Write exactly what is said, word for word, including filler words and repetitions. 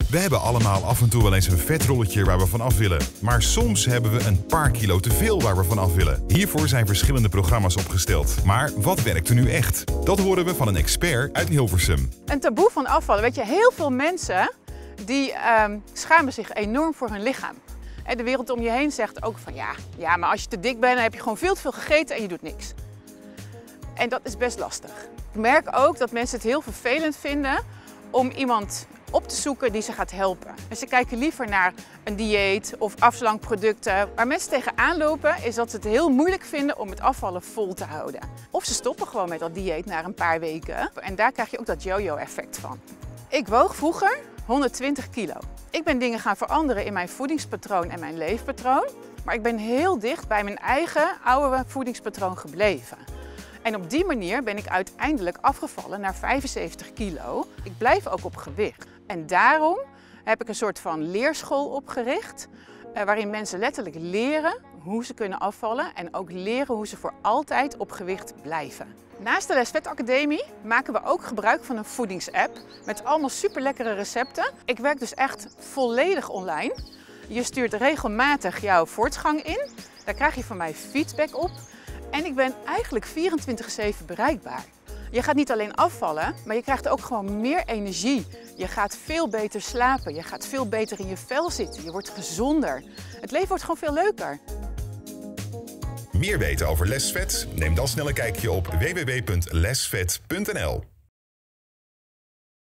We hebben allemaal af en toe wel eens een vetrolletje waar we van af willen. Maar soms hebben we een paar kilo te veel waar we van af willen. Hiervoor zijn verschillende programma's opgesteld. Maar wat werkt er nu echt? Dat horen we van een expert uit Hilversum. Een taboe van afvallen. Weet je, heel veel mensen die um, schamen zich enorm voor hun lichaam. En de wereld om je heen zegt ook van ja, ja, maar als je te dik bent, dan heb je gewoon veel te veel gegeten en je doet niks. En dat is best lastig. Ik merk ook dat mensen het heel vervelend vinden om iemand op te zoeken die ze gaat helpen. En ze kijken liever naar een dieet of afslankproducten. Waar mensen tegenaan lopen is dat ze het heel moeilijk vinden om het afvallen vol te houden. Of ze stoppen gewoon met dat dieet na een paar weken. En daar krijg je ook dat yo-yo-effect van. Ik woog vroeger honderdtwintig kilo. Ik ben dingen gaan veranderen in mijn voedingspatroon en mijn leefpatroon. Maar ik ben heel dicht bij mijn eigen oude voedingspatroon gebleven. En op die manier ben ik uiteindelijk afgevallen naar vijfenzeventig kilo. Ik blijf ook op gewicht. En daarom heb ik een soort van leerschool opgericht, eh, waarin mensen letterlijk leren hoe ze kunnen afvallen en ook leren hoe ze voor altijd op gewicht blijven. Naast de Les Vet Academie maken we ook gebruik van een voedingsapp met allemaal super lekkere recepten. Ik werk dus echt volledig online. Je stuurt regelmatig jouw voortgang in. Daar krijg je van mij feedback op. En ik ben eigenlijk vierentwintig zeven bereikbaar. Je gaat niet alleen afvallen, maar je krijgt ook gewoon meer energie. Je gaat veel beter slapen, je gaat veel beter in je vel zitten, je wordt gezonder. Het leven wordt gewoon veel leuker. Meer weten over Les Vet? Neem dan snel een kijkje op w w w punt lesvet punt n l.